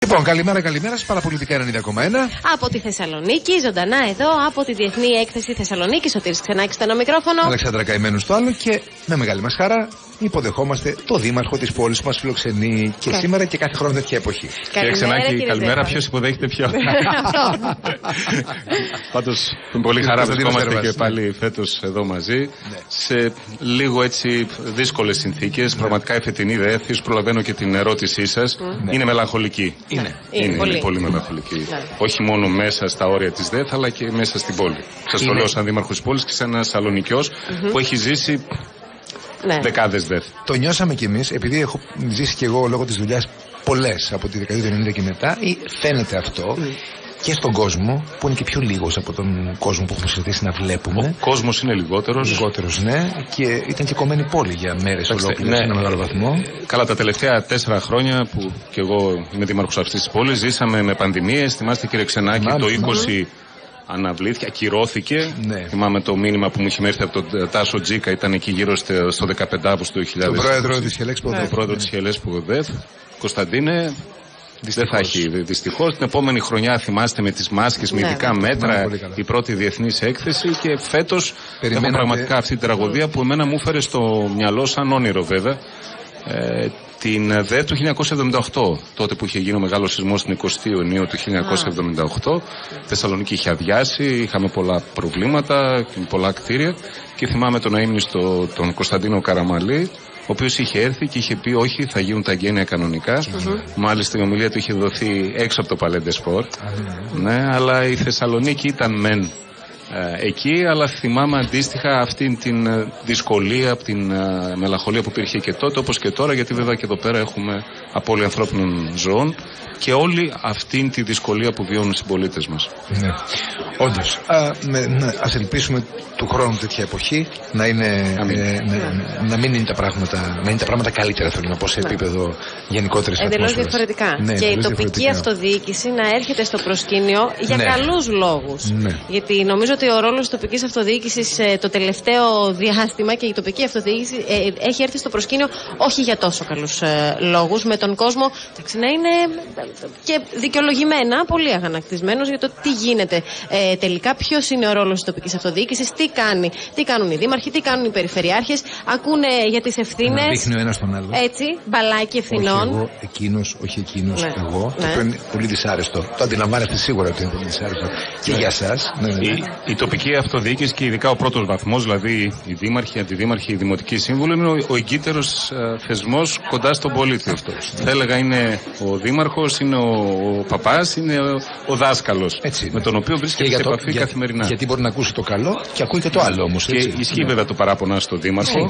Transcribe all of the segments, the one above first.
Λοιπόν, καλημέρα σας, Παραπολιτικά 90,1. Από τη Θεσσαλονίκη, ζωντανά εδώ, από τη Διεθνή Έκθεση Θεσσαλονίκη. Σωτήρης Ξενάκης στο ένα μικρόφωνο. Αλεξάνδρα Καημένου στο άλλο και με μεγάλη μας χαρά υποδεχόμαστε το δήμαρχο της πόλης που μας φιλοξενεί και σήμερα και κάθε χρόνο τέτοια εποχή. Κύριε Ξενάκη, καλημέρα. Ποιος υποδέχεται ποιο? Πάντως, με πολύ χαρά βρισκόμαστε και πάλι φέτος εδώ μαζί. Σε λίγο έτσι δύσκολες συνθήκες. Πραγματικά η φετινή ΔΕΘ, προλαβαίνω και την ερώτησή σας, είναι μελαγχολική. Είναι πολύ μελαγχολική. Όχι μόνο μέσα στα όρια της ΔΕΘ, αλλά και μέσα στην πόλη. Σας το λέω σαν δήμαρχος της πόλης και σαν ένας Σαλονικιός που έχει ζήσει δεκάδες ΔΕΘ. Το νιώσαμε κι εμείς, επειδή έχω ζήσει κι εγώ λόγω της δουλειάς πολλές από τη δεκαετία του 90 και μετά, φαίνεται αυτό. Και στον κόσμο, που είναι και πιο λίγος από τον κόσμο που έχουμε συνηθίσει να βλέπουμε. Ο κόσμος είναι λιγότερος. Λιγότερος, ναι. Και ήταν και κομμένη πόλη για μέρες ολόκληρες σε ένα μεγάλο βαθμό. Καλά, τα τελευταία 4 χρόνια που κι εγώ είμαι δήμαρχος αυτής της πόλης, ζήσαμε με πανδημίες. Θυμάστε, κύριε Ξενάκη, το 20 αναβλήθηκε, ακυρώθηκε. Ναι. Θυμάμαι το μήνυμα που μου είχε έρθει από τον Τάσο Τζίκα, ήταν εκεί γύρω στο 15 Αύγουστο 2000. Τον πρόεδρο της Χελέσπου ΔΕΘ. Τον πρόεδρο της Χελέσπου ΔΕΘ. Κωνσταντίνε. Δεν θα έχει δυστυχώς. Την επόμενη χρονιά, θυμάστε, με τις μάσκες, με ειδικά μέτρα, η πρώτη διεθνής έκθεση. Και φέτος έχουμε πραγματικά αυτή την τραγωδία που εμένα μου έφερε στο μυαλό, σαν όνειρο βέβαια, την ΔΕ του 1978. Τότε που είχε γίνει ο μεγάλος σεισμός στην 20η Ιουνίου του 1978. Η Θεσσαλονίκη είχε αδειάσει, είχαμε πολλά προβλήματα, πολλά κτίρια. Και θυμάμαι τον αείμνηστο τον Κωνσταντίνο Καραμαλή, ο οποίος είχε έρθει και είχε πει όχι, θα γίνουν τα εγγένεια κανονικά. Μάλιστα η ομιλία του είχε δοθεί έξω από το Παλέντε Σπορ. Ναι, αλλά η Θεσσαλονίκη ήταν μεν εκεί, αλλά θυμάμαι αντίστοιχα αυτήν την δυσκολία, την μελαγχολία που υπήρχε και τότε όπως και τώρα, γιατί βέβαια και εδώ πέρα έχουμε απώλεια ανθρώπινων ζώων και όλη αυτήν τη δυσκολία που βιώνουν οι συμπολίτες μας. Ναι. Όντως, ας ελπίσουμε του χρόνου τέτοια εποχή να μην είναι τα πράγματα καλύτερα, θέλω να πω, σε επίπεδο γενικότερης ατμόσφαιρας. Εντελώς διαφορετικά. Ναι, και η τοπική αυτοδιοίκηση να έρχεται στο προσκήνιο για καλούς λόγους. Ναι. Γιατί νομίζω ότι ο ρόλος της τοπικής αυτοδιοίκησης το τελευταίο διάστημα και η τοπική αυτοδιοίκηση έχει έρθει στο προσκήνιο όχι για τόσο καλούς λόγους, με τον κόσμο να είναι και δικαιολογημένα πολύ αγανακτισμένος για το τι γίνεται τελικά, ποιος είναι ο ρόλος της τοπικής αυτοδιοίκησης, τι κάνουν οι δήμαρχοι, τι κάνουν οι περιφερειάρχες, ακούνε για τις ευθύνες. Να δείχνει ο ένας τον άλλο. Έτσι, μπαλάκι ευθυνών. Όχι εγώ, εκείνος, όχι εκείνος, εγώ. Και αυτό είναι πολύ δυσάρεστο. Το αντιλαμβάνεστε σίγουρα ότι είναι πολύ δυσάρεστο και για εσάς. Η τοπική αυτοδιοίκηση και ειδικά ο πρώτος βαθμός, δηλαδή οι δήμαρχοι, οι αντιδήμαρχοι, οι δημοτικοί σύμβουλοι, είναι ο εγκύτερος θεσμός κοντά στον πολίτη. Θα έλεγα είναι ο δήμαρχος, είναι ο παπάς, είναι ο δάσκαλος. Με τον οποίο βρίσκεται σε επαφή καθημερινά. Γιατί μπορεί να ακούσει το καλό και ακούει και το άλλο όμως. Και ισχύει βέβαια το παράπονα στο δήμαρχο.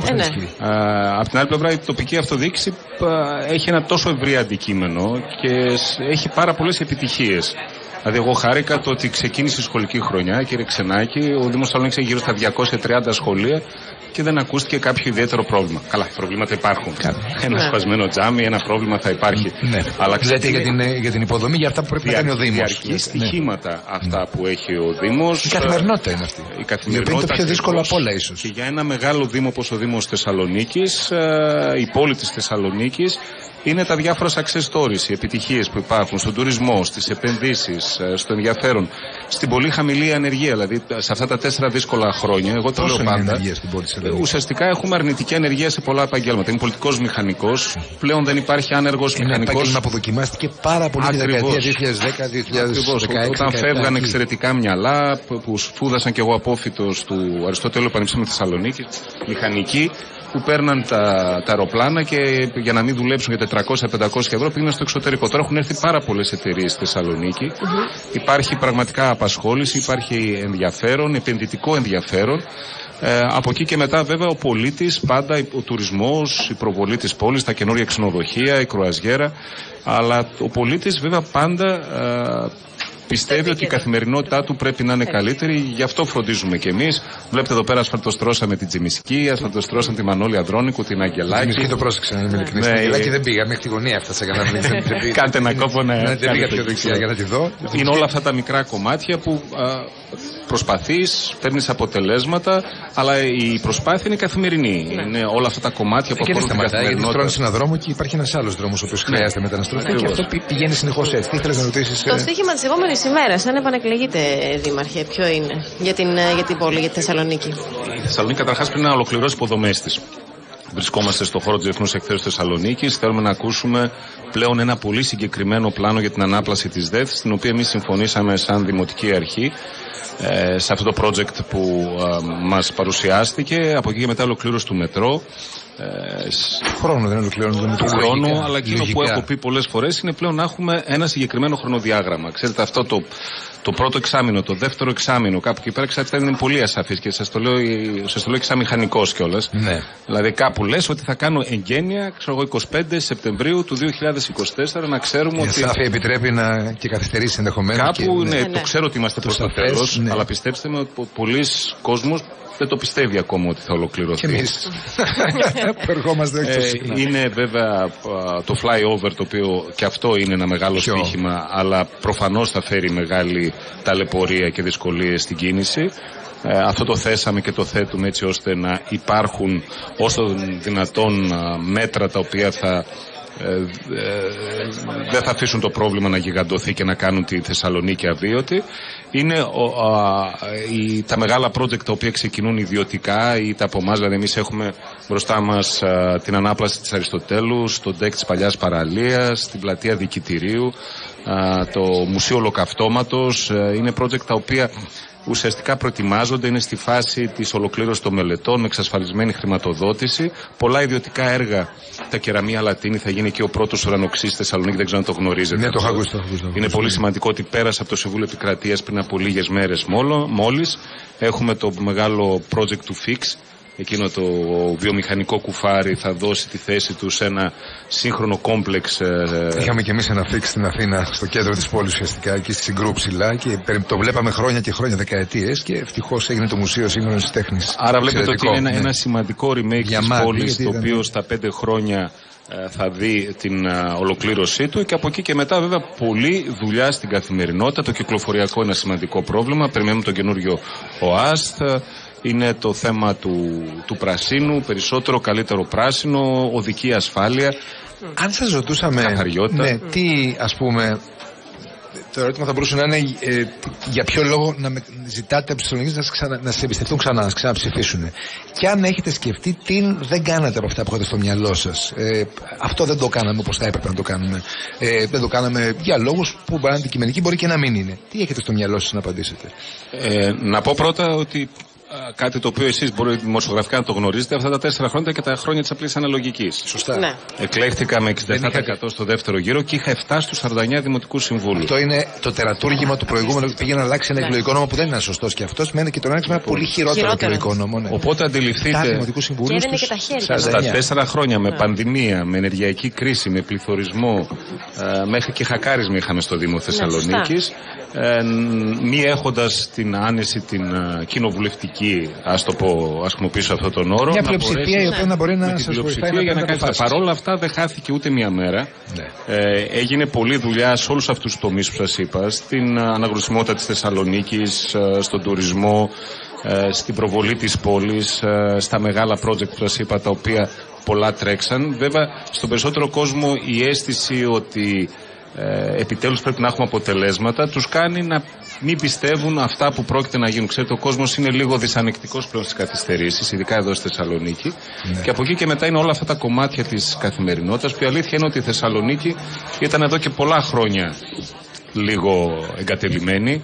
Απ' την άλλη πλευρά, η τοπική αυτοδιοίκηση έχει ένα τόσο ευρύ αντικείμενο και έχει πάρα πολλές επιτυχίες. Δηλαδή, εγώ χάρηκα το ότι ξεκίνησε η σχολική χρονιά, κύριε Ξενάκη, ο Δήμος Θεσσαλονίκης έχει γύρω στα 230 σχολεία και δεν ακούστηκε κάποιο ιδιαίτερο πρόβλημα. Καλά, προβλήματα υπάρχουν. Ένα σπασμένο τζάμι, ένα πρόβλημα θα υπάρχει. Ναι. Αλλά ξέρετε για την υποδομή, για αυτά που πρέπει να κάνει ο Δήμος. Διαρκή στοιχήματα αυτά που έχει ο Δήμος. Η καθημερινότητα είναι αυτή. Η καθημερινότητα είναι το πιο δύσκολο από όλα, ίσως. Και για ένα μεγάλο Δήμο όπως ο Δήμος Θεσσαλονίκης, η πόλη της Θεσσαλονίκης, είναι τα διάφορα success stories, οι επιτυχίες που υπάρχουν στον τουρισμό, στις επενδύσεις, στο ενδιαφέρον, στην πολύ χαμηλή ανεργία. Δηλαδή, σε αυτά τα 4 δύσκολα χρόνια, εγώ το λέω πάντα, ουσιαστικά έχουμε αρνητική ανεργία σε πολλά επαγγέλματα. Είμαι πολιτικός μηχανικός, πλέον δεν υπάρχει άνεργος μηχανικός. Είναι επάγγελμα που δοκιμάστηκε πάρα πολύ τη δεκαετία 2010-2016. Όταν φεύγαν εξαιρετικά μυαλά, που σπούδασαν κι εγώ απόφοιτος του Αριστοτέλειου Πανεπιστημίου Θεσσαλονίκη, μηχανικοί, που παίρναν τα αεροπλάνα και για να μην δουλέψουν για 400-500 ευρώ πήγαιναν στο εξωτερικό. Τώρα έχουν έρθει πάρα πολλές εταιρείες στη Θεσσαλονίκη. Υπάρχει πραγματικά απασχόληση, υπάρχει ενδιαφέρον, επενδυτικό ενδιαφέρον. Από εκεί και μετά βέβαια ο πολίτης, πάντα ο τουρισμός, η προβολή της πόλης, τα καινούργια ξενοδοχεία, η κρουαζιέρα. Αλλά ο πολίτης βέβαια πάντα πιστεύει ότι η καθημερινότητά του πρέπει να είναι καλύτερη, γι' αυτό φροντίζουμε κι εμείς. Βλέπετε εδώ πέρα ασφαλτοστρώσαμε την Τζιμισκή, ασφαλτοστρώσαμε τη Μανώλη Ανδρώνικου, την Αγγελάκη. Την Τζιμισκή το πρόσεξα, να είμαι ειλικρινής. Την Αγγελάκη δεν πήγα, μέχρι τη γωνία έφτασα για να μην. Κάντε ένα κόπο να. Δεν πήγα πιο δεξιά για να τη δω. Είναι όλα αυτά τα μικρά κομμάτια που προσπαθείς, παίρνεις αποτελέσματα, αλλά η προσπάθεια είναι καθημερινή. Είναι όλα αυτά τα κομμάτια που αφορούν την καθημερινότητα. Τρώνεις έναν δρόμο και υπάρχει ένας άλλος δρόμος ο οποίος χρειάζεται μεταναστροφή και αυτό πηγαίνει συνεχώς έτσι. Τι ήθελες να ρωτήσεις? Το στοίχημα της επόμενης ημέρας, αν επανεκλεγείτε, Δήμαρχε, ποιο είναι για την πόλη, για τη Θεσσαλονίκη? Η Θεσσαλονίκη καταρχάς πρέπει να ολοκληρώσει υποδομές της. Βρισκόμαστε στον χώρο της Διεθνούς Εκθέσεως Θεσσαλονίκης. Θέλουμε να ακούσουμε πλέον ένα πολύ συγκεκριμένο πλάνο για την ανάπλαση της ΔΕΘ, στην οποία εμείς συμφωνήσαμε σαν Δημοτική Αρχή σε αυτό το project που μας παρουσιάστηκε. Από εκεί και μετά ολοκλήρωση του μετρό. Χρόνο δεν ολοκληρώνει το χρόνο, αλλά εκείνο που έχω πει πολλές φορές είναι πλέον να έχουμε ένα συγκεκριμένο χρονοδιάγραμμα. Ξέρετε, αυτό το πρώτο εξάμηνο, το δεύτερο εξάμηνο, κάπου εκεί πέρα, ξέρετε, είναι πολύ ασαφής και σας το λέω και σαν μηχανικός κιόλας. Ναι. Δηλαδή, κάπου λες ότι θα κάνω εγγένεια, ξέρω εγώ, 25 Σεπτεμβρίου του 2024, να ξέρουμε ότι. Η ασάφεια επιτρέπει να και καθυστερήσει ενδεχομένως. Κάπου, ναι, το ξέρω ότι είμαστε προς το τέλος, αλλά πιστέψτε με ότι πολλοί κόσμος δεν το πιστεύει ακόμα ότι θα ολοκληρωθεί. Και εμείς που ερχόμαστε όχι τόσο συχνά. Είναι βέβαια το flyover, το οποίο και αυτό είναι ένα μεγάλο στοίχημα, αλλά προφανώς θα φέρει μεγάλη ταλαιπωρία και δυσκολίες στην κίνηση. Αυτό το θέσαμε και το θέτουμε έτσι ώστε να υπάρχουν όσο δυνατόν μέτρα τα οποία δεν θα αφήσουν το πρόβλημα να γιγαντωθεί και να κάνουν τη Θεσσαλονίκη αβίωτη. Είναι τα μεγάλα project τα οποία ξεκινούν ιδιωτικά είτε από εμάς, δηλαδή εμείς έχουμε μπροστά μας την ανάπλαση της Αριστοτέλου, το ντεκ της Παλιάς Παραλίας, την πλατεία Δικητηρίου, το Μουσείο Ολοκαυτώματος. Είναι project τα οποία ουσιαστικά προετοιμάζονται, είναι στη φάση της ολοκλήρωσης των μελετών με εξασφαλισμένη χρηματοδότηση. Πολλά ιδιωτικά έργα, τα Κεραμία Λατίνη, θα γίνει και ο πρώτος ουρανοξύς στη Θεσσαλονίκη, δεν ξέρω αν το γνωρίζετε. Ναι, το έχω ακούσει. Είναι πολύ σημαντικό ότι πέρασε από το Συμβούλιο Επικρατείας πριν από λίγες μέρες μόλις. Έχουμε το μεγάλο project του FIX. Εκείνο το βιομηχανικό κουφάρι θα δώσει τη θέση του σε ένα σύγχρονο κόμπλεξ. Είχαμε και εμείς ένα φίξ στην Αθήνα, στο κέντρο της πόλης ουσιαστικά, εκεί στη Συγκρού ψηλά, και το βλέπαμε χρόνια και χρόνια, δεκαετίες, και ευτυχώς έγινε το Μουσείο Σύγχρονης Τέχνης. Άρα βλέπετε ότι είναι ένα σημαντικό remake της πόλης, το οποίο στα 5 χρόνια θα δει την ολοκλήρωσή του, και από εκεί και μετά βέβαια πολλή δουλειά στην καθημερινότητα. Το κυκλοφοριακό είναι ένα σημαντικό πρόβλημα. Περιμένουμε τον καινούριο ΟΑΣΤ. Είναι το θέμα του πρασίνου, περισσότερο, καλύτερο πράσινο, οδική ασφάλεια. Αν σας ρωτούσαμε, ναι, τι, ας πούμε, το ερώτημα θα μπορούσε να είναι για ποιο λόγο να ζητάτε από τους Θεσσαλονίκης να σας εμπιστευτούν ξανά, να ξαναψηφίσουν. Και αν έχετε σκεφτεί τι δεν κάνατε από αυτά που έχετε στο μυαλό σας. Αυτό δεν το κάναμε όπως θα έπρεπε να το κάνουμε. Δεν το κάναμε για λόγους που μπορεί να είναι αντικειμενικοί, μπορεί και να μην είναι. Τι έχετε στο μυαλό σας να απαντήσετε? Να πω πρώτα ότι κάτι το οποίο εσείς μπορεί δημοσιογραφικά να το γνωρίζετε, αυτά τα 4 χρόνια και τα χρόνια της απλής αναλογικής. Σωστά. Ναι. Εκλέχθηκα με 67% στο δεύτερο γύρο και είχα 7 στους 49 δημοτικούς συμβούλους. Αυτό είναι το τερατούργημα του προηγούμενου, που πήγε να αλλάξει ένα εκλογικό νόμο που δεν είναι σωστός, και αυτός μένει και τον άλλαξε με ένα πολύ χειρότερο εκλογικό νόμο. Ναι. Οπότε αντιληφθείτε, στα 4 χρόνια με πανδημία, με ενεργειακή κρίση, με πληθωρισμό, μέχρι και χακάρισμα είχαμε στο Δήμο Θεσσαλονίκης. Μη έχοντας την άνεση την κοινοβουλευτική, ας χρησιμοποιήσω αυτόν τον όρο, μια πλειοψηφία η οποία να μπορεί να σας βοηθάει για να κάνει. Παρόλα αυτά δεν χάθηκε ούτε μία μέρα. Ναι. Έγινε πολλή δουλειά σε όλους αυτούς τους τομείς που σας είπα, στην αναγνωσιμότητα της Θεσσαλονίκης, στον τουρισμό, στην προβολή της πόλης, στα μεγάλα project που σας είπα, τα οποία πολλά τρέξαν. Βέβαια στον περισσότερο κόσμο η αίσθηση ότι επιτέλους πρέπει να έχουμε αποτελέσματα τους κάνει να μην πιστεύουν αυτά που πρόκειται να γίνουν. Ξέρετε, ο κόσμος είναι λίγο δυσανεκτικός πλέον στις καθυστερήσεις, ειδικά εδώ στη Θεσσαλονίκη. Ναι. Και από εκεί και μετά είναι όλα αυτά τα κομμάτια της καθημερινότητας, που η αλήθεια είναι ότι η Θεσσαλονίκη ήταν εδώ και πολλά χρόνια λίγο εγκατελειμμένη.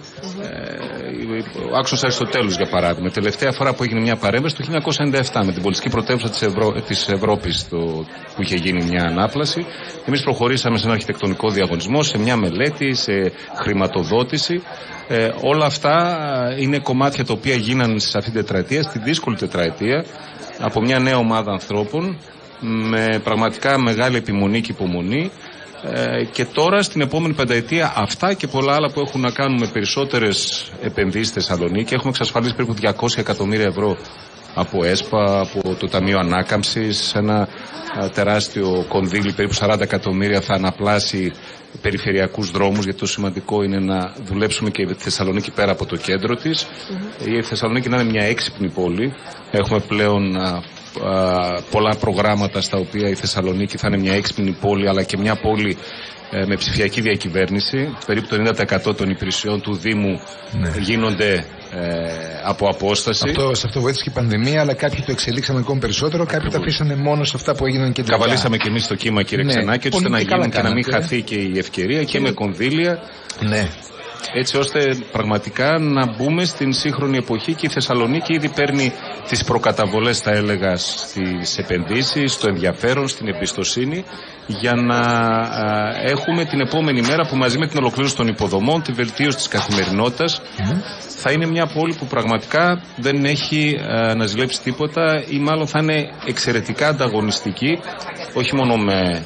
Ο άξονας Αριστοτέλους, για παράδειγμα, τελευταία φορά που έγινε μια παρέμβαση το 1997 με την πολιτική πρωτεύουσα της Ευρώπης, που είχε γίνει μια ανάπλαση. Εμείς προχωρήσαμε σε ένα αρχιτεκτονικό διαγωνισμό, σε μια μελέτη, σε χρηματοδότηση. Όλα αυτά είναι κομμάτια τα οποία γίνανε σε αυτή την τετραετία, στη δύσκολη τετραετία, από μια νέα ομάδα ανθρώπων με πραγματικά μεγάλη επιμονή και υπομονή. Και τώρα στην επόμενη πενταετία αυτά και πολλά άλλα που έχουν να κάνουν με περισσότερες επενδύσεις στη Θεσσαλονίκη. Έχουμε εξασφαλίσει περίπου 200 εκατομμύρια ευρώ από ΕΣΠΑ, από το Ταμείο Ανάκαμψης, ένα τεράστιο κονδύλι, περίπου 40 εκατομμύρια θα αναπλάσει περιφερειακούς δρόμους, γιατί το σημαντικό είναι να δουλέψουμε και τη Θεσσαλονίκη πέρα από το κέντρο της. Η Θεσσαλονίκη να είναι μια έξυπνη πόλη. Έχουμε πλέον πολλά προγράμματα στα οποία η Θεσσαλονίκη θα είναι μια έξυπνη πόλη, αλλά και μια πόλη με ψηφιακή διακυβέρνηση. Περίπου το 90% των υπηρεσιών του Δήμου γίνονται από απόσταση. Σε αυτό βοήθησε και η πανδημία, αλλά κάποιοι το εξελίξαμε ακόμη περισσότερο, κάποιοι τα αφήσανε μόνο σε αυτά που έγιναν κεντρικά. Καβαλήσαμε και εμείς το κύμα, κύριε Ξενάκη, ώστε να γίνουν και να μην χαθεί και η ευκαιρία και με κονδύλια. Ναι. Έτσι ώστε πραγματικά να μπούμε στην σύγχρονη εποχή, και η Θεσσαλονίκη ήδη παίρνει τις προκαταβολές, θα έλεγα, στις επενδύσεις, στο ενδιαφέρον, στην εμπιστοσύνη, για να έχουμε την επόμενη μέρα που μαζί με την ολοκλήρωση των υποδομών, τη βελτίωση της καθημερινότητας, θα είναι μια πόλη που πραγματικά δεν έχει να ζηλέψει τίποτα, ή μάλλον θα είναι εξαιρετικά ανταγωνιστική, όχι μόνο με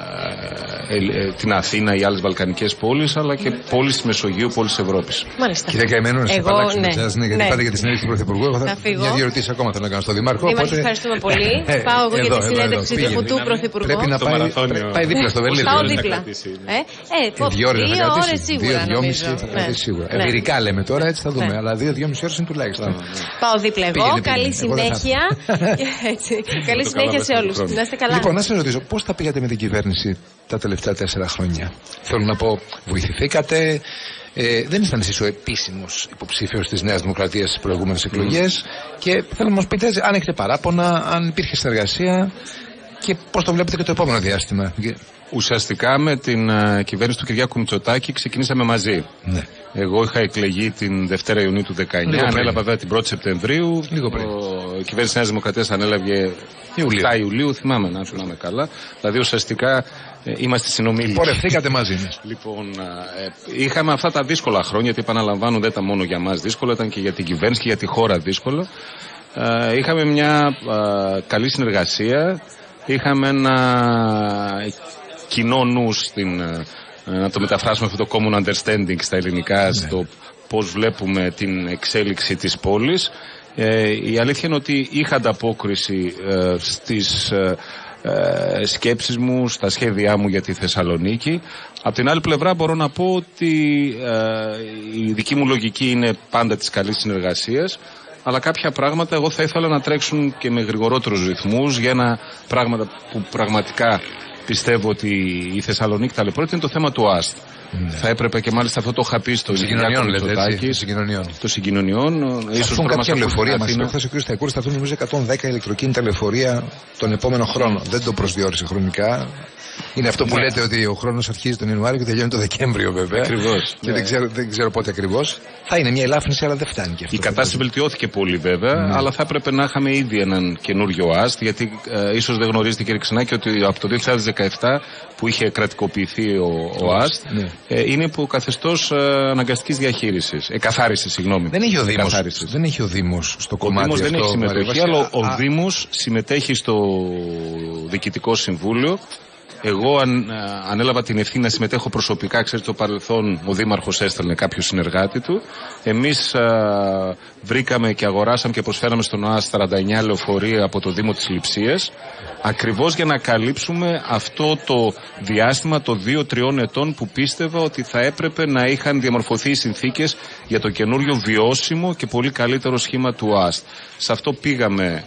την Αθήνα ή άλλες βαλκανικές πόλεις, αλλά και πόλεις της Μεσογείου, πόλεις της Ευρώπης. Μάλιστα. Κύριε Καημένο, να σας απαλλάξω γιατί πάτε για τη συνέντευξη του Πρωθυπουργού. Μια δύο ερωτήσεις ακόμα θέλω να κάνω στον Δημάρχο. Δημάρχη, ευχαριστούμε πολύ. Πάω εγώ για τη συνέντευξη του Πρωθυπουργού. Πρέπει να πάει δίπλα στο Βερολίνο. Πάω δίπλα. 2 ώρες σίγουρα. 2,5 θα κρατήσει σίγουρα. Εμπειρικά λέμε τώρα, έτσι θα δούμε. Αλλά 2-2,5 ώρες είναι τουλάχιστον. Πάω δίπλα εγώ. Καλή συνέχεια. Καλή συνέχεια σε όλους. Να είστε καλά. Λοιπόν, να σας ρωτήσω, πώς τα πήγατε με την κυβέρνηση τα τελευταία 4 χρόνια? Θέλω να πω, βοηθηθήκατε? Δεν ήσταν εσείς ο επίσημος υποψήφιος της Νέας Δημοκρατίας στις προηγούμενες εκλογές, και θέλω να μας πείτε αν έχετε παράπονα, αν υπήρχε συνεργασία και πώς το βλέπετε και το επόμενο διάστημα. Ουσιαστικά με την κυβέρνηση του Κυριάκου Μητσοτάκη ξεκινήσαμε μαζί. Ναι. Εγώ είχα εκλεγεί την Δευτέρα Ιουνίου του 19, ανέλαβα βέβαια την 1η Σεπτεμβρίου. Λίγο πριν. Η κυβέρνηση Νέας Δημοκρατίας ανέλαβε 7 Ιουλίου, θυμάμαι, να θυμάμαι καλά. Δηλαδή ουσιαστικά είμαστε συνομήλικοι. Πορευθήκατε μαζί μας. Λοιπόν, είχαμε αυτά τα δύσκολα χρόνια, γιατί επαναλαμβάνω δεν ήταν μόνο για μας δύσκολα, ήταν και για την κυβέρνηση και για τη χώρα δύσκολο. Είχαμε μια καλή συνεργασία, είχαμε ένα κοινό νου να το μεταφράσουμε αυτό το common understanding στα ελληνικά, στο πώς βλέπουμε την εξέλιξη της πόλης. Η αλήθεια είναι ότι είχα ανταπόκριση στις σκέψεις μου, στα σχέδιά μου για τη Θεσσαλονίκη. Απ' την άλλη πλευρά μπορώ να πω ότι η δική μου λογική είναι πάντα της καλής συνεργασίας, αλλά κάποια πράγματα εγώ θα ήθελα να τρέξουν και με γρηγορότερους ρυθμούς για ένα πράγμα που πραγματικά πιστεύω ότι η Θεσσαλονίκη ταλαιπωρείται, είναι το θέμα του ΑΣΤ. Θα έπρεπε, και μάλιστα αυτό το είχα πει στο συγκοινωνιών, το συγκοινωνιών. Ίσως κάποια λεωφορεία μας. Χθες ο κ. Σταϊκούρης θα δουν νομίζω 110 ηλεκτροκίνητα λεωφορεία τον επόμενο χρόνο. Δεν το προσδιορίσε χρονικά. Είναι αυτό που λέτε, ότι ο χρόνος αρχίζει τον Ιανουάριο και τελειώνει το Δεκέμβριο, βέβαια. Ακριβώς. Και δεν ξέρω πότε ακριβώς. Θα είναι μια ελάφρυνση, αλλά δεν φτάνει και αυτό. Η κατάσταση βελτιώθηκε πολύ, βέβαια, αλλά θα έπρεπε να είχαμε ήδη έναν καινούριο ΑΣΤ, γιατί ίσως δεν γνωρίζετε, κύριε Ξενάκη, ότι από το 2017 που είχε κρατικοποιηθεί ο ΑΣΤ, είναι υπό καθεστώς αναγκαστικής διαχείρισης. Καθάρισης, συγγνώμη. Δεν έχει ο Δήμος στο κομμάτι αυτό. Ο Δήμος δεν έχει συμμετοχή, αλλά ο Δήμος συμμετέχει στο Διοικητικό Συμβούλιο. Εγώ ανέλαβα την ευθύνη να συμμετέχω προσωπικά. Ξέρετε, στο παρελθόν ο Δήμαρχος έστελνε κάποιο συνεργάτη του. Εμείς βρήκαμε και αγοράσαμε και προσφέραμε στον ΟΑΣ 49 λεωφορεία από το Δήμο της Λειψίας, ακριβώς για να καλύψουμε αυτό το διάστημα των 2-3 ετών που πίστευα ότι θα έπρεπε να είχαν διαμορφωθεί οι συνθήκες για το καινούριο βιώσιμο και πολύ καλύτερο σχήμα του ΟΑΣ. Σε αυτό πήγαμε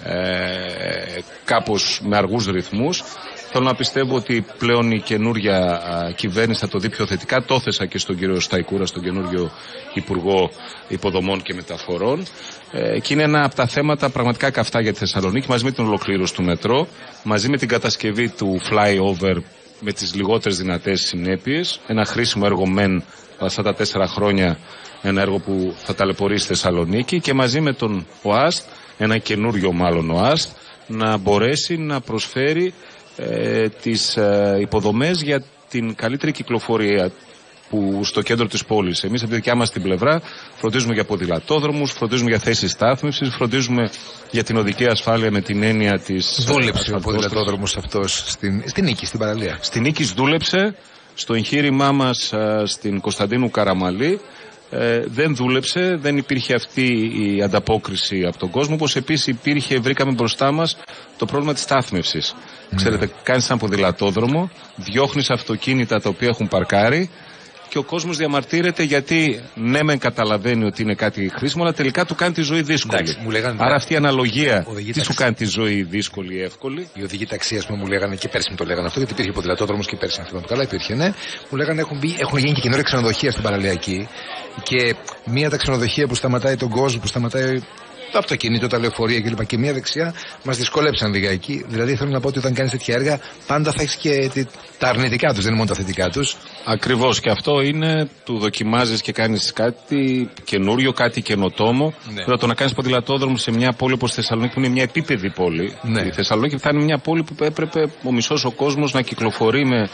κάπως με αργούς ρυθμούς. Θέλω να πιστεύω ότι πλέον η καινούρια κυβέρνηση θα το δει πιο θετικά. Το έθεσα και στον κύριο Σταϊκούρα, στον καινούριο Υπουργό Υποδομών και Μεταφορών. Και είναι ένα από τα θέματα πραγματικά καυτά για τη Θεσσαλονίκη, μαζί με την ολοκλήρωση του μετρό, μαζί με την κατασκευή του flyover με τις λιγότερες δυνατές συνέπειες. Ένα χρήσιμο έργο μεν αυτά τα 4 χρόνια, ένα έργο που θα ταλαιπωρήσει τη Θεσσαλονίκη, και μαζί με τον ΟΑΣΤ, ένα καινούριο μάλλον ΟΑΣΤ, να μπορέσει να προσφέρει τις υποδομές για την καλύτερη κυκλοφορία που στο κέντρο της πόλης. Εμείς από τη δικιά μας την πλευρά φροντίζουμε για ποδηλατόδρομους, φροντίζουμε για θέσεις στάθμευσης, φροντίζουμε για την οδική ασφάλεια με την έννοια της. Δούλεψε ο ποδηλατόδρομος αυτός στην Νίκη, στην παραλία. Στην Νίκη δούλεψε. Στο εγχείρημά μας στην Κωνσταντίνου Καραμαλή δεν δούλεψε, δεν υπήρχε αυτή η ανταπόκριση από τον κόσμο, όπως επίσης βρήκαμε μπροστά μας το πρόβλημα της στάθμευσης. Ξέρετε, κάνεις ένα ποδηλατόδρομο, διώχνεις αυτοκίνητα τα οποία έχουν παρκάρει και ο κόσμος διαμαρτύρεται γιατί ναι μεν καταλαβαίνει ότι είναι κάτι χρήσιμο, αλλά τελικά του κάνει τη ζωή δύσκολη. Εντάξει, άρα αυτή η αναλογία, τι σου κάνει τη ζωή δύσκολη ή εύκολη. Οι οδηγοί ταξί, μου λέγανε, και πέρσι μου το λέγανε αυτό, γιατί υπήρχε ποδηλατόδρομος και πέρσι, αν θυμάμαι καλά, υπήρχε, ναι. Μου λέγανε έχουν γίνει και καινούργια ξενοδοχεία στην παραλιακή και μία τα ξενοδοχεία που σταματάει τον κόσμο, που σταματάει το αυτοκίνητο, τα λεωφορεία κλπ. Και μία δεξιά μας δυσκόλεψαν λιγάκι. Δηλαδή θέλω να πω ότι όταν κάνεις τέτοια έργα πάντα θα έχεις και τα αρνητικά τους, δεν είναι μόνο τα θετικά τους. Ακριβώς, και αυτό είναι, του δοκιμάζεις και κάνεις κάτι καινούριο, κάτι καινοτόμο. Ναι. Τώρα το να κάνεις ποδηλατόδρομο σε μια πόλη όπως Θεσσαλονίκη, που είναι μια επίπεδη πόλη. Ναι. Η Θεσσαλονίκη θα είναι μια πόλη που έπρεπε ο μισός ο κόσμος να κυκλοφορεί με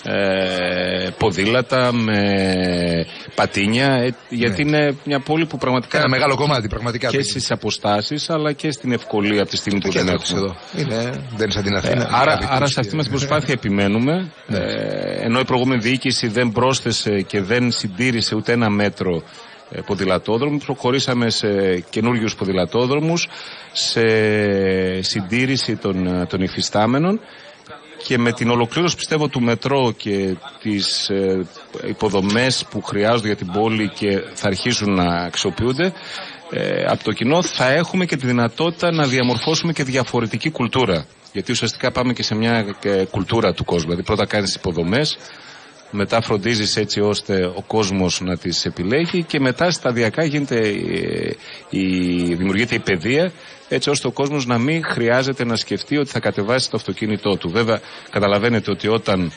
ποδήλατα, με πατίνια, γιατί είναι μια πόλη που πραγματικά. Ένα μεγάλο κομμάτι, πραγματικά. Και στις αποστάσεις, αλλά και στην ευκολία από τη στιγμή που δεν έχουμε. Εδώ. Δεν είναι σαν την Αθήνα. Άρα σε αυτή μας την προσπάθεια επιμένουμε. Ενώ η προηγούμενη διοίκηση δεν πρόσθεσε και δεν συντήρησε ούτε ένα μέτρο ποδηλατόδρομου, προχωρήσαμε σε καινούριους ποδηλατόδρομους, σε συντήρηση των υφιστάμενων. Και με την ολοκλήρωση, πιστεύω, του μετρό και τις υποδομές που χρειάζονται για την πόλη και θα αρχίσουν να αξιοποιούνται από το κοινό, θα έχουμε και τη δυνατότητα να διαμορφώσουμε και διαφορετική κουλτούρα. Γιατί ουσιαστικά πάμε και σε μια κουλτούρα του κόσμου. Δηλαδή πρώτα κάνεις υποδομές, μετά φροντίζεις έτσι ώστε ο κόσμος να τις επιλέγει και μετά σταδιακά δημιουργείται η παιδεία, έτσι ώστε ο κόσμος να μην χρειάζεται να σκεφτεί ότι θα κατεβάσει το αυτοκίνητό του. Βέβαια, καταλαβαίνετε ότι όταν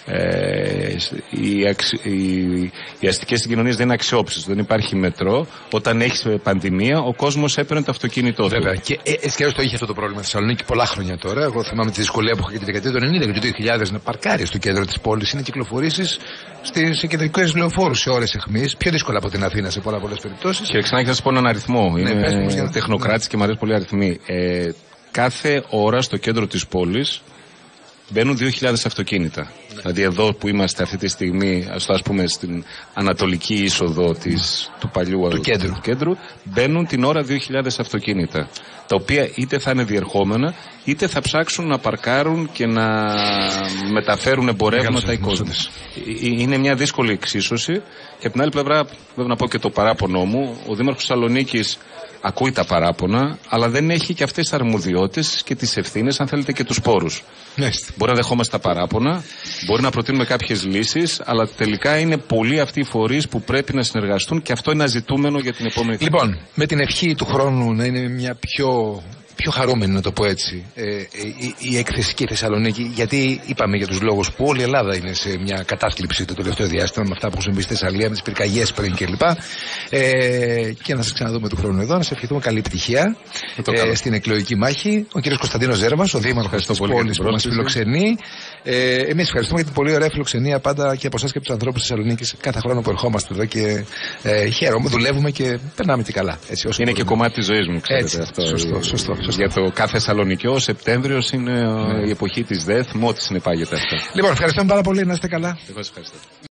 οι αστικές συγκοινωνίες δεν είναι αξιόπιστες, δεν υπάρχει μετρό, όταν έχεις πανδημία, ο κόσμος έπαιρνε το αυτοκίνητό του. Βέβαια, και έτσι το είχε αυτό το πρόβλημα στη Θεσσαλονίκη πολλά χρόνια τώρα. Εγώ θυμάμαι τη δυσκολία που είχα και τη δεκαετία του 90 και του 2000 να παρκάρει στο κέντρο της πόλης, είναι κυκλοφορήσεις σε κεντρικές λεωφόρους σε ώρες αιχμής, πιο δύσκολα από την Αθήνα σε πολλές περιπτώσεις. Και ξανά, θα σας πω έναν αριθμό. Είμαι τεχνοκράτης και μου αρέσει πολύ αριθμοί. Κάθε ώρα στο κέντρο της πόλης μπαίνουν 2.000 αυτοκίνητα. Δηλαδή εδώ που είμαστε αυτή τη στιγμή, ας πούμε στην ανατολική είσοδο του παλιού του κέντρου, μπαίνουν την ώρα 2.000 αυτοκίνητα. Τα οποία είτε θα είναι διερχόμενα, είτε θα ψάξουν να παρκάρουν και να μεταφέρουν εμπορεύματα ή κόσμους. Είναι μια δύσκολη εξίσωση. Και από την άλλη πλευρά, πρέπει να πω και το παράπονο μου, ο Δήμαρχος Θεσσαλονίκης ακούει τα παράπονα, αλλά δεν έχει και αυτές τις αρμοδιότητες και τις ευθύνες, αν θέλετε, και τους πόρους. Μπορεί να δεχόμαστε τα παράπονα, μπορεί να προτείνουμε κάποιες λύσεις, αλλά τελικά είναι πολλοί αυτοί οι φορείς που πρέπει να συνεργαστούν και αυτό είναι ένα ζητούμενο για την επόμενη θητεία. Λοιπόν, με την ευχή του χρόνου να είναι μια πιο χαρούμενη, να το πω έτσι, η έκθεση και η Θεσσαλονίκη, γιατί είπαμε για τους λόγους που όλη η Ελλάδα είναι σε μια κατάθλιψη το τελευταίο διάστημα με αυτά που έχουν συμβεί στη Θεσσαλία, με τις πυρκαγιές πριν κλπ. Και να σας ξαναδούμε του χρόνου εδώ, να σας ευχηθούμε καλή επιτυχία στην εκλογική μάχη. Ο κύριος Κωνσταντίνος Ζέρβας, ο δήμαρχος της πόλης που μας φιλοξενεί. Εμείς ευχαριστούμε για την πολύ ωραία φιλοξενία πάντα και από εσάς και από τους ανθρώπους της Θεσσαλονίκης κάθε χρόνο που ερχόμαστε εδώ και χαίρομαι, δουλεύουμε και περνάμε και καλά. Έτσι, είναι μπορούμε. Και κομμάτι της ζωής μου, ξέρετε έτσι, αυτό. Σωστό. Για το κάθε Θεσσαλονικιό, ο Σεπτέμβριος είναι η εποχή της ΔΕΘ, με ό,τι συνεπάγεται αυτό. Λοιπόν, ευχαριστούμε πάρα πολύ, να είστε καλά. Εγώ σας ευχαριστώ.